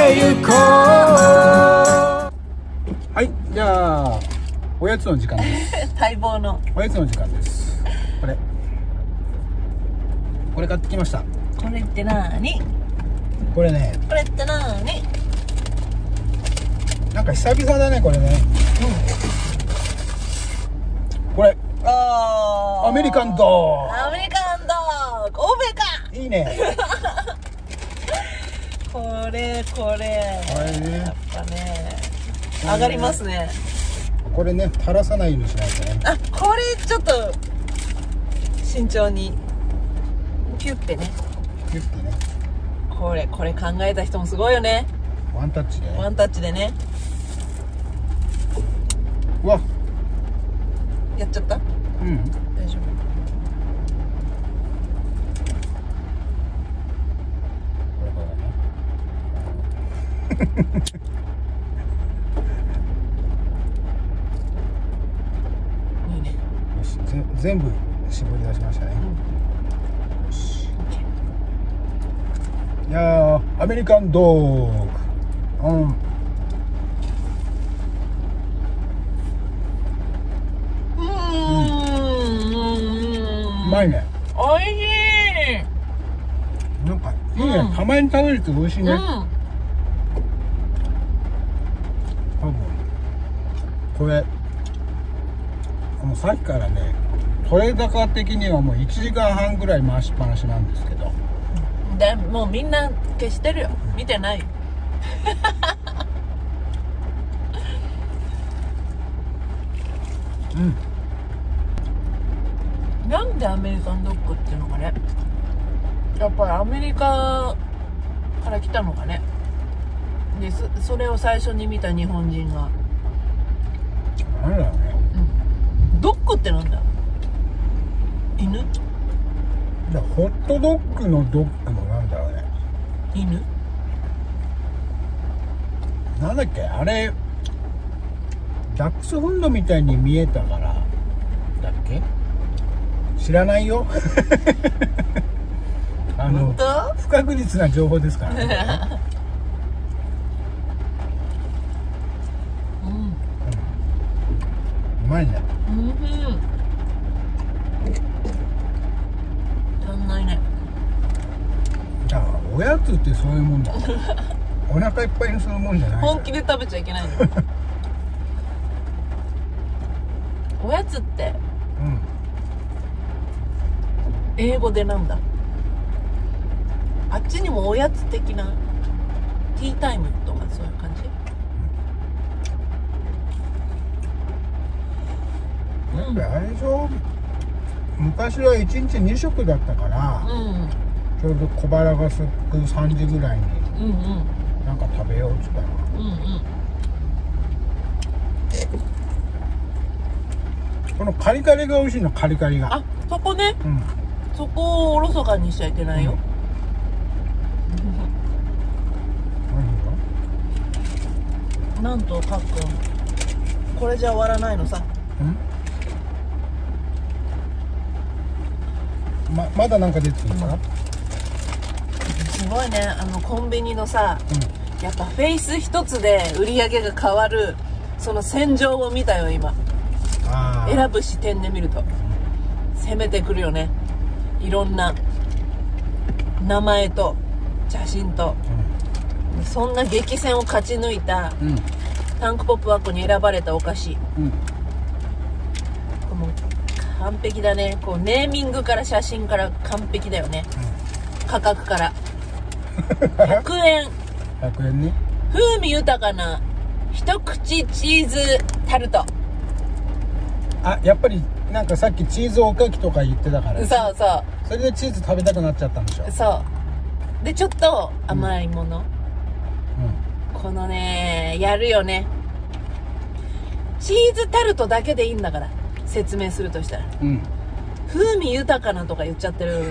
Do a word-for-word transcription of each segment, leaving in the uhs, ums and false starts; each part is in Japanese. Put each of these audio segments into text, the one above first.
てゆこう。はい、じゃあおやつの時間です待望のおやつの時間です。これこれ買ってきました。 これってなーに？ これね、 これってなーに？ なんか久々だねこれね。うん、これあーアメリカンドアメリカンドー欧米か。 いいねこれこれこれね、 やっぱね上がりますね。 これね垂らさないようにしないとね。 あ、これちょっと慎重にピュッてね。 ピュッてね。 これこれ考えた人もすごいよね。 ワンタッチで、 ワンタッチでね。 うわ、 やっちゃった？ うん、 大丈夫。 これこれねいいね。 よし、ぜ全部絞り出しましたね。よし、いやー、アメリカンドッグ、うん、 うーん、 うまいね。 おいしい。 なんかいいね、 うん、 たまに食べると美味しいね。 うん、 多分これもうさっきからね、取れ高的にはもういちじかんはんぐらい回しっぱなしなんですけど、 でもうみんな消してるよ。見てないようん、 なんでアメリカンドッグっていうのがね、やっぱりアメリカから来たのかね。で そ, それを最初に見た日本人が、 なんだろうね、 うん、ドッグってなんだ。犬？ だホットドッグのドッグもなんだろうね。 犬？ なんだっけあれ、ダックスフンドみたいに見えたからだっけ、知らないよあの不確実な情報ですからねうん、 うまいね。 うん、足んないね。 だからおやつってそういうもんだお腹いっぱいにするもんじゃない。 本気で食べちゃいけないのおやつってうん、 英語でなんだ。あっちにもおやつ的なティータイムとかそういう感じ。 なんかあれでしょ、昔はいちにちに食だったから、 うん、 ちょうど小腹がすくさんじぐらいにうんうんなんか食べようっつったら、 うんうん。 このカリカリが美味しいの。カリカリが、 あ、そこね、 うん、 そこをおろそかにしちゃいけないよ、 うん、 なんとかっくんこれじゃ終わらないのさ。 うん、ま, まだなんか出てくるかな、うん、 すごいね。あのコンビニのさ、 うん、 やっぱフェイス一つで売り上げが変わるその戦場を見たよ今。 あ選ぶ視点で見ると攻めてくるよね。いろんな名前と写真と、うん、そんな激戦を勝ち抜いた、うん、タンクポップワッコに選ばれたお菓子、うん、もう完璧だね。こうネーミングから写真から完璧だよね、うん、価格からひゃくえんひゃくえんね。 風味豊かな一口チーズタルト。 あ、やっぱりなんかさっきチーズおかきとか言ってたから、 そうそう、 それでチーズ食べたくなっちゃったんでしょ。 そうでちょっと甘いもの、うん、このねやるよね。チーズタルトだけでいいんだから説明するとしたら、うん、風味豊かなとか言っちゃってる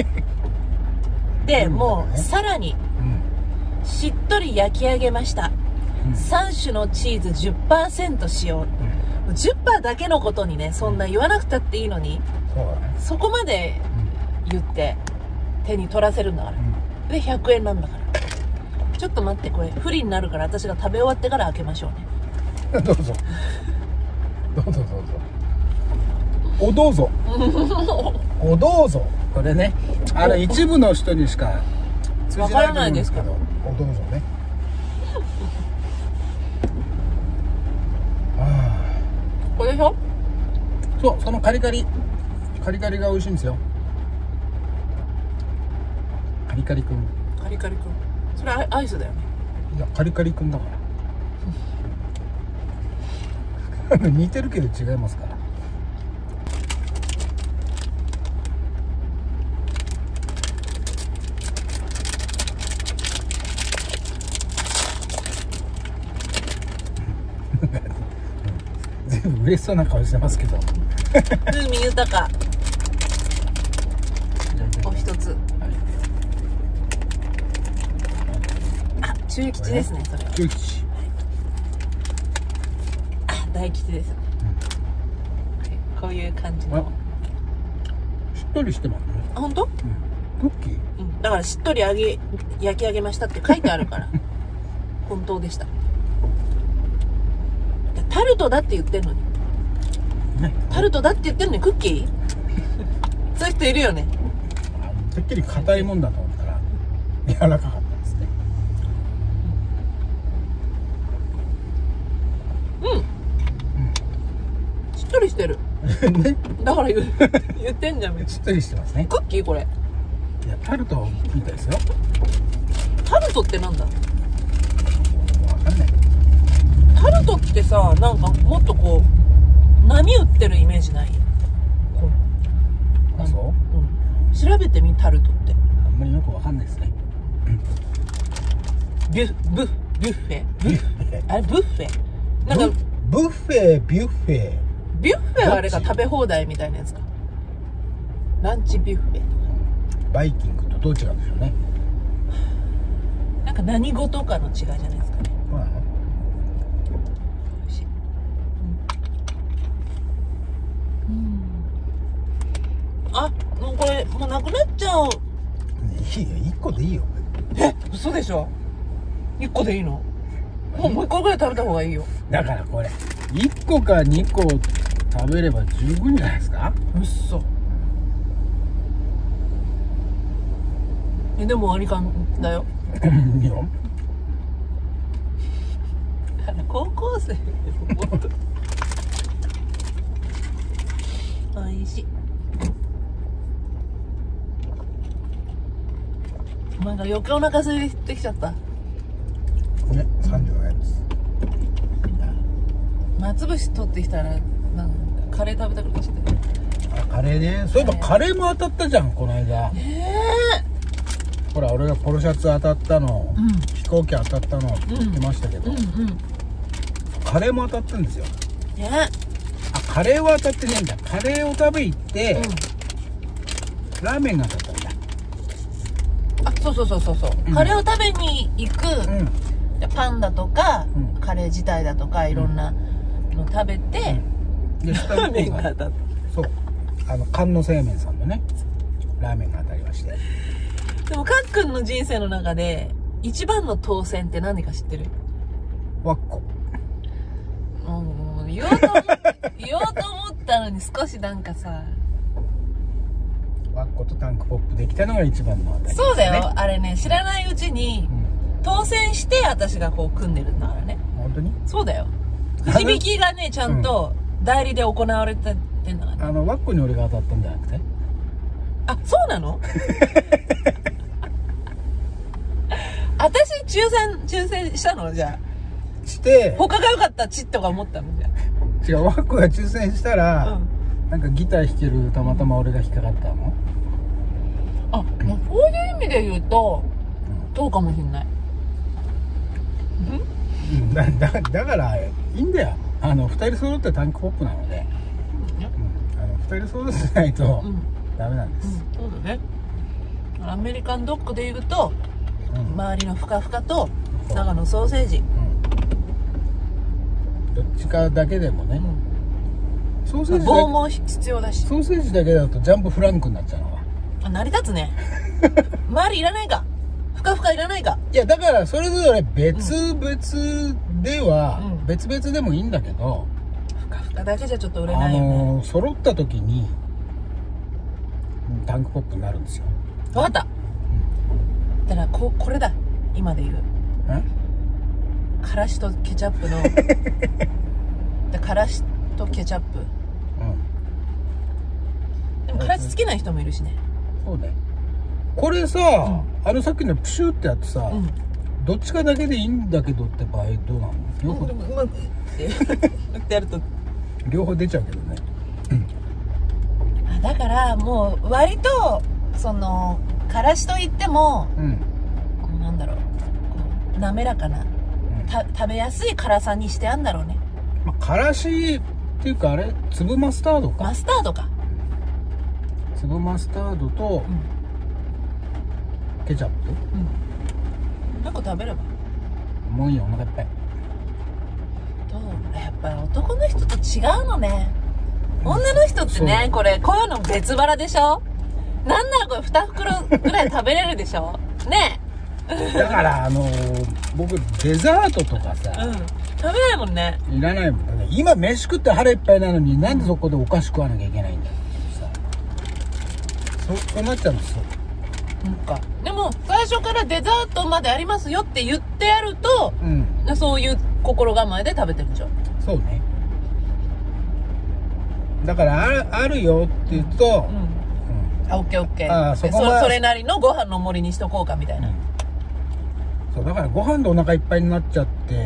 で、もうさらに、うん、しっとり焼き上げました、うん、さん種のチーズ じゅっパーセント 使用、うん、じゅっパーセント だけのことにね、そんな言わなくたっていいのに、うん、そうだね、そこまで言って手に取らせるんだから、うん、でひゃくえんなんだから、 ちょっと待って、これ不利になるから私が食べ終わってから開けましょうね。 どうぞどうぞどうぞおどうぞおどうぞ。これね、あれ一部の人にしか通じないと思うんですけど、おどうぞね。 これでしょ。 そう、そのカリカリカリカリが美味しいんですよ。カリカリくん。 カリカリくん、それアイスだよね。 いや、カリカリくんだから似てるけど違いますから。全部嬉しそうな顔してますけど風味豊かお一つ、はい、あ、中吉ですね。それは中吉、 あ、大吉です、うん、こういう感じのしっとりしてますね。 あ、本当？うん、 クッキー、 うん、だからしっとり揚げ焼き上げましたって書いてあるから本当でした。タルトだって言ってんのに、ね、タルトだって言ってんのにクッキーそういう人いるよね。 てっきり硬いもんだと思ったら柔らかかったですね。 うん、うん、しっとりしてるね、だから言言ってんじゃん。 しっとりしてますね。 クッキーこれ。 いや、タルトみたいですよ。 タルトってなんだ。 わかんない。 タルトってさ、なんかもっとこう波打ってるイメージない？ あ、そう？ うん。調べてみ、タルトって。 あんまりよくわかんないですね。 ビュブビュッフェ？ビュッフェ？あれブッフェ？なんかブッフェ、ビュッフェ。 ビュッフェはあれが食べ放題みたいなやつか。ランチビュッフェ。 バイキングとどう違うんでしょうね。 なんか何語とかの違いじゃないですかね。 まあ、 美味しい。うん。うん、あ、もうこれもうなくなっちゃう。 いいよ、いっこでいいよ。 え、嘘でしょ。いっこでいいの？もうもういっこぐらい食べた方がいいよ。 だからこれいっこかにこ食べれば十分じゃないですか。 うっそ。え、でも割り勘だよ。 いいよ。 高校生おいしい。なんか余計お腹空いてきちゃった。 ね、さんじのやつ。 松節取ってきたらなんかカレー食べたくなっちゃった。 あ、カレーね。そういえばカレーも当たったじゃん、この間。 ねえ。ほら、俺がポロシャツ当たったの、うん、飛行機当たったのって言ってましたけど、うんうんうん、カレーも当たったんですよ。 ね、 あ、カレーは当たってねえんだ。カレーを食べ行って、うん、ラーメンが当たったんだ。 あ、そうそうそうそうそう、うん、カレーを食べに行く、うん、パンだとか、うん、カレー自体だとかいろんなの食べて、うん、でラーメンが当たった。 そう、あの菅野製麺さんのねラーメンが当たりまして。 でもかっくんの人生の中で一番の当選って何か知ってる？ ワッコ。 もう言おうと思って言おうと思ったのに少しなんかさ、 ワッコとタンクポップできたのが一番の当たりですね。 そうだよ、あれね、知らないうちに、うん、当選して私がこう組んでるんだからね。 本当に？そうだよ。くじ引きがねちゃんと代理で行われてんだからね。 あのワッコに俺が当たったんじゃなくて。 あ、そうなの？私抽選抽選したの？じゃあして他が良かったチッとか思ったの？じゃあ違う、ワッコが抽選したら、うん、なんかギター弾ける、たまたま俺が引っかかったの。 あ、まあ、そういう意味で言うと、うん、どうかもしれない。 うん、だ, だ, だからいいんだよ。あのふたり揃ってタンクポップなので、うん、あのふたり揃ってないと、うん、ダメなんです、うん、 そうだね。アメリカンドッグで言うと、うん、周りのふかふかと中のソーセージ、 うん、どっちかだけでもね、うん、ソーセージ棒も必要だし、 ソーセージだけだとジャンプフランクになっちゃうのは。 あ、成り立つね。周りいらないか。 ふかふかいらないか。 いやだからそれぞれ別々では、うん、別々でもいいんだけど、 ふかふかだけじゃちょっと売れないよね。あのー、 揃った時にタンクポップになるんですよ。 分かった、うん、だからここれだ、今で言うからしとケチャップのでからしとケチャップ、うん、でもからし好きな人もいるしね。 そうね。これさ、うん、あのさっきのプシューってやってさ、うん、どっちかだけでいいんだけどって場合どうなの？両方でもうまくってやると両方出ちゃうけどね、 うん、だからもう割とそのからしといっても、うん、なんだろう、こう滑らかな、うん、た食べやすい辛さにしてあんだろうね。 まあ、からしっていうかあれ粒マスタードか。 マスタードか。 粒マスタードと、うん、ケチャップ、うん、 なんか食べればもういいよ、お腹いっぱい。 どうやっぱり男の人と違うのね。女の人ってね、これこういうの別腹でしょ。なんならこれに袋ぐらい食べれるでしょねえ。 だからあのー、僕デザートとかさ、うん、 食べないもんね。 いらないもんね。今飯食って腹いっぱいなのに、なんでそこでお菓子食わなきゃいけないんだってさ、そうなっちゃうんですよ。 なんかでも最初からデザートまでありますよって言ってやると、うん、そういう心構えで食べてるでしょ。 そうね。だからある、あるよって言うと、うんうん、 あ、オッケーオッケー。あ、そこそれなりのご飯の盛りにしとこうかみたいな、うん、 そうだからご飯でお腹いっぱいになっちゃって、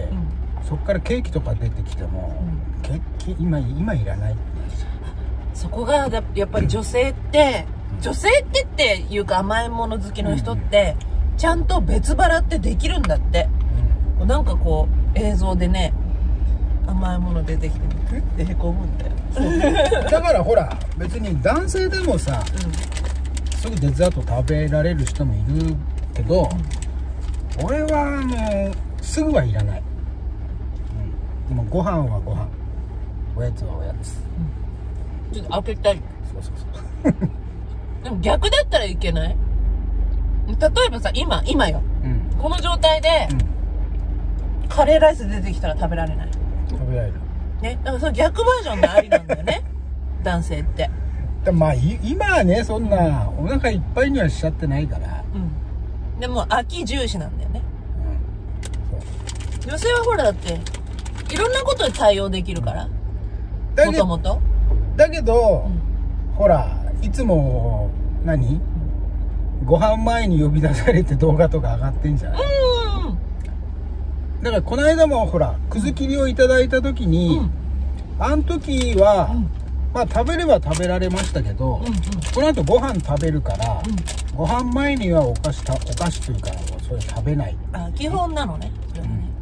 うん、そっからケーキとか出てきても、うん、ケーキ今今いらない。 そこがやっぱり女性って、うん、女性ってっていうか甘いもの好きの人って、うん、ちゃんと別腹ってできるんだって、うん、なんかこう映像でね、甘いもの出てきてグッてへこむんだよ。 だからほら別に男性でもさ、うん、すぐデザート食べられる人もいるけど、うん、俺はもうすぐはいらない、うん、でもご飯はご飯、おやつはおやつ、 うん、ちょっと開けたい。 そうそうそうでも逆だったらいけない？例えばさ、今今よ、うん、この状態で、うん、カレーライス出てきたら食べられない？ 食べられるね。だからその逆バージョンがありなんだよね男性って。 まあ今はね、そんなお腹いっぱいにはしちゃってないから、 うん、でも秋重視なんだよね、うん、そう。女性はほらだっていろんなことに対応できるから、もともと。 だけど、うん、ほらいつも何、うん、ご飯前に呼び出されて動画とか上がってんじゃない？うん、だからこの間もほらくず切りをいただいた時に、うん、あの時は、うん、まあ食べれば食べられましたけど、うんうん、この後ご飯食べるから、うん、ご飯前にはお菓子たお菓子というかそれ食べない。 あ、基本なのね、それはね、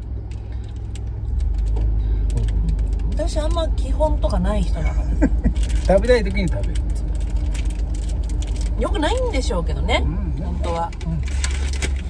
うん、私あんま基本とかない人だから食べたい時に食べる。 よくないんでしょうけどね、うん、本当は、うん、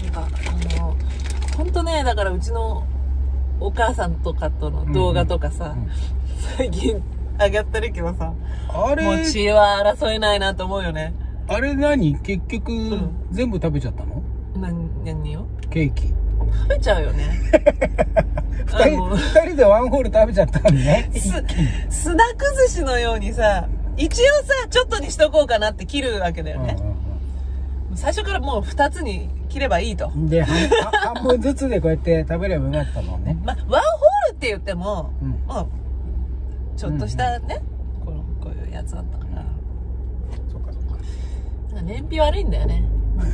なんかあの本当ね、だからうちのお母さんとかとの動画とかさ、うんうん、最近上がってるけどさ、あれもう血は争えないなと思うよね。 あれ何結局、うん、全部食べちゃったの？ 何、何よ？ ケーキ食べちゃうよね二人, 二人でワンホール食べちゃったのねす砂崩しのようにさ、一応さちょっとにしとこうかなって切るわけだよね、うんうんうん、最初からもう二つに切ればいいと。 で半, 半分ずつでこうやって食べればよかったもんね。 まあワンホールって言っても、うん、まあちょっとしたね、うん、このこういうやつだったから、うん、そうかそうか。なんか燃費悪いんだよね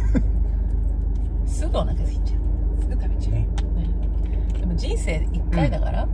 すぐお腹空いちゃう、すぐ食べちゃう、ねね、でも人生一回だから、うん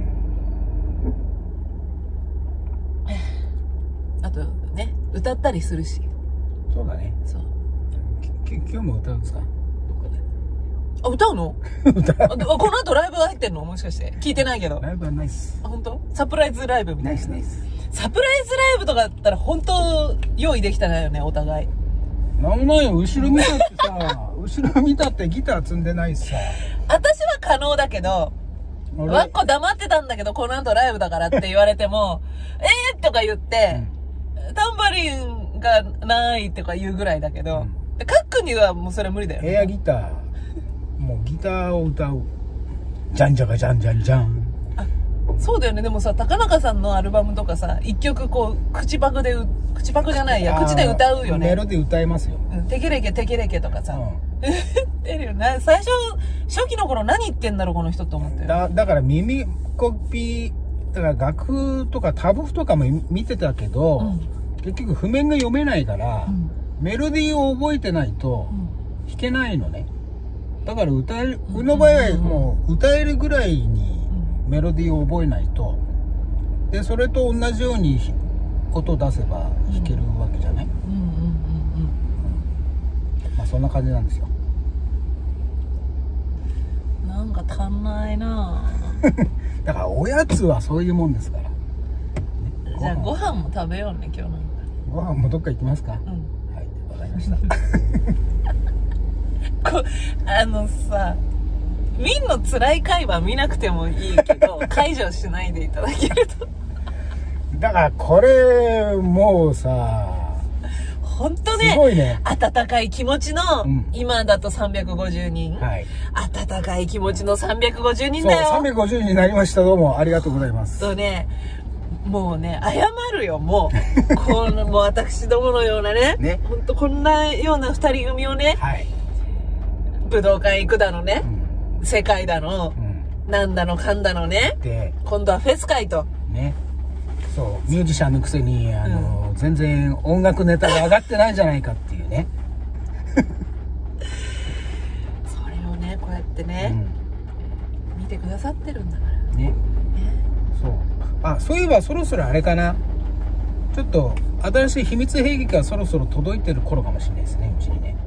うん、あとね歌ったりするし。 そうだね。そう。今日も歌うんですか？どっかで。 あ、歌うの？歌う。この後ライブが入ってんの？もしかして。聞いてないけど。 ライブはないっす。 あ、本当？サプライズライブみたいな。 ナイスナイス。 サプライズライブとかだったら本当用意できたないよね、お互い。 なんもないよ。後ろ見たってさ、後ろ見たってギター積んでないっすさ。 私は可能だけど、わっこ黙ってたんだけど、この後ライブだからって言われても、えーとか言って、うん、タンバリンがないとか言うぐらいだけど、 でカックにはもうそれは無理だよね。 エアギター、もうギターを歌う。じゃんじゃがじゃんじゃんじゃん。 あ、そうだよね。でもさ、高中さんのアルバムとかさ、一曲こう口パクでう口パクじゃないや、口で歌うよね。 メロディー歌えますよ。 うん、テケレケテケレケとかさ、うん、言ってるよね。最初初期の頃何言ってんだろうこの人と思って。 だだから耳コピーだから楽譜とかタブ譜とかも見てたけど、うん、結局譜面が読めないから、うん、メロディーを覚えてないと弾けないのね。だから歌える、うの場合はもう歌えるぐらいにメロディーを覚えないと、でそれと同じように音を出せば弾けるわけじゃない。まあそんな感じなんですよ。 なんか足んないなだからおやつはそういうもんですから、ね、 じゃあご飯も食べようね今日なんか。 ご飯もどっか行きますか。うん、はいわかりましたこあのさ、ウィンの辛い会話見なくてもいいけど解除しないでいただけると。 だからこれもうさ、 本当ね、 すごいね、 温かい気持ちの、うん、今だとさんびゃくごじゅうにん、はい、温かい気持ちのさんびゃくごじゅうにんだよ。 そうさんびゃくごじゅうにんになりました。どうもありがとうございます。 とね、もうね謝るよもうこのもう私どものようなね、ね、本当こんなような二人組をね、はい、武道館行くだのね、うん、世界だの、うん、なんだのかんだのね、で今度はフェス会とね、 そうミュージシャンのくせにあの、うん、全然音楽ネタが上がってないじゃないかっていうねそれをねこうやってね、うん、見てくださってるんだからね。ね、 そうあそういえばそろそろあれかな、ちょっと新しい秘密兵器がそろそろ届いてる頃かもしれないですね、うちにね。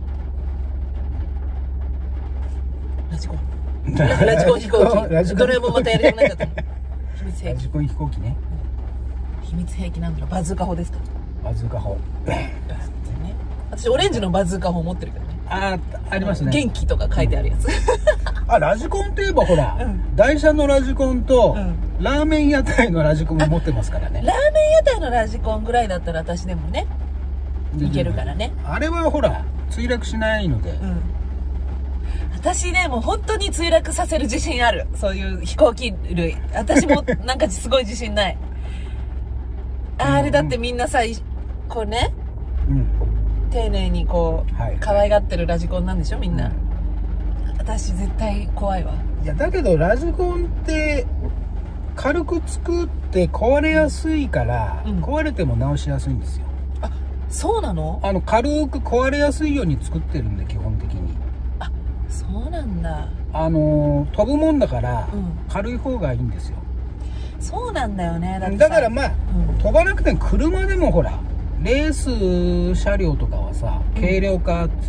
ラジコンラジコン飛行機ラジコンどれもまたやりたくなっちゃった秘密兵器、 ラジコン飛行機ね。 秘密兵器なんだろう、バズーカ砲ですか。 バズーカ砲、ね、 私オレンジのバズーカ砲持ってるけどね。 あありますね、 元気とか書いてあるやつ、うん、 あラジコンといえばほら、うん、台車のラジコンと、うん、ラーメン屋台のラジコンも持ってますからね。 ラーメン屋台のラジコンぐらいだったら私でもねいけるからね。 あれはほら墜落しないので、うん、 私ねもう本当に墜落させる自信ある、そういう飛行機類。私もなんかすごい自信ないあれだってみんなさこうね、うん、丁寧にこう、はい、可愛がってるラジコンなんでしょみんな、うん、私絶対怖いわ。 いやだけどラジコンって軽く作って壊れやすいから、うん、壊れても直しやすいんですよ。 あ、そうなの？ あの軽く壊れやすいように作ってるんで基本的に。 あ、そうなんだ。 あの飛ぶもんだから、うん、軽い方がいいんですよ。 そうなんだよね。 だってだからまあ、うん、飛ばなくても車でもほらレース車両とかはさ軽量化っつって、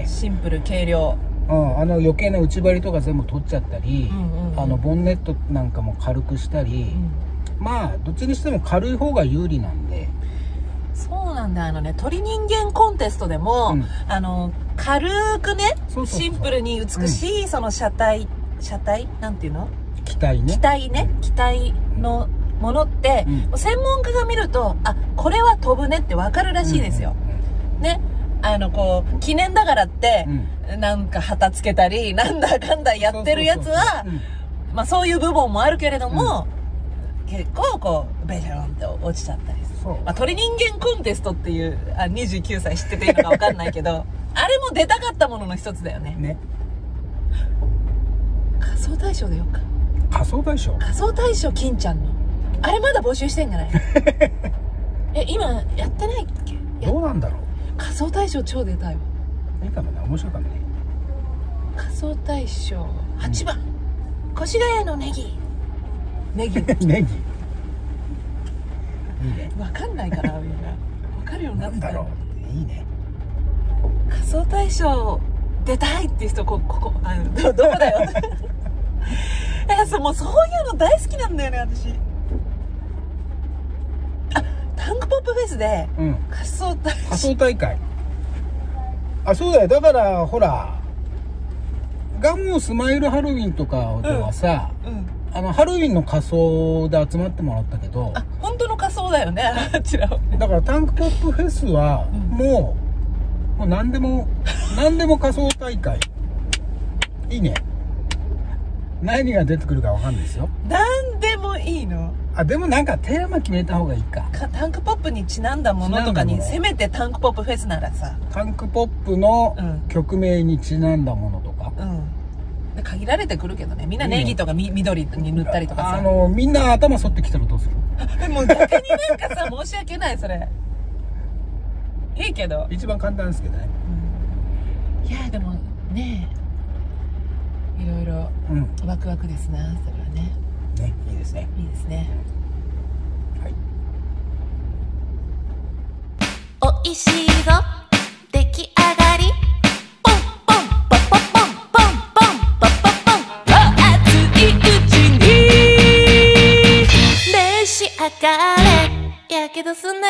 うん、シンプル軽量、 うん、あの余計な内張りとか全部取っちゃったり、うんうんうん、あのボンネットなんかも軽くしたり、うん、まあどっちにしても軽い方が有利なんで。 そうなんだ。あのね鳥人間コンテストでも、うん、あの軽くねシンプルに美しい、うん、その車体車体なんていうの機体ね機体ね、うん、機体のものって、うん、専門家が見るとあこれは飛ぶねって分かるらしいですよ、うんうん、ね、あのこう記念だからって、うん、なんか旗つけたりなんだかんだやってるやつはまあそういう部分もあるけれども、うん、結構こうベシャロンって落ちちゃったりする、まあ、鳥人間コンテストっていうあにじゅうきゅうさい知ってていいのか分かんないけどあれも出たかったものの一つだよね。ね、仮装大賞だよか。 仮装大賞仮装大賞金ちゃんのあれまだ募集してんじゃないえ今やってないっけ。 どうなんだろう。 仮装大賞超出たよ。 いいかもね、面白いかもね。 仮装大賞はちばん、うん、越谷のネギネギネギいいね。 分かんないからみんな分かるようになってた。 なんだろう、いいね。 仮装大賞出たいっていう人こここあの ど, どこだよえそもうそういうの大好きなんだよね私。あ、タンクポップフェスで、うん、仮装大仮装大会。あ、そうだよ。だからほらガモスマイルハロウィンとかではさ、うんうん、あのハロウィンの仮装で集まってもらったけど、 あ、本当の仮装だよねあちらは。 だからタンクポップフェスは、うん、もうもう何でも何でも仮想大会いいね。何が出てくるかわかんないですよ。 何でもいいの。 あ、でもなんかテーマ決めた方がいいか。 かタンクポップにちなんだものとかに、せめてタンクポップフェスならさ、 タンクポップの曲名にちなんだものとか、 うん、で限られてくるけどね。みんなネギとかみ緑に塗ったりとかさ、 あのみんな頭反ってきたらどうする？ もう逆になんかさ、申し訳ない。それいいけど一番簡単ですけどね、 うん、いやでもねいろいろワクワクですな、それはね。 ね、いいですね。 いいですね。 はい。 おいしいぞ出来上がり、ポンポンポポポンポンポンポポポン、熱いうちに召し上がれ、やけどすんな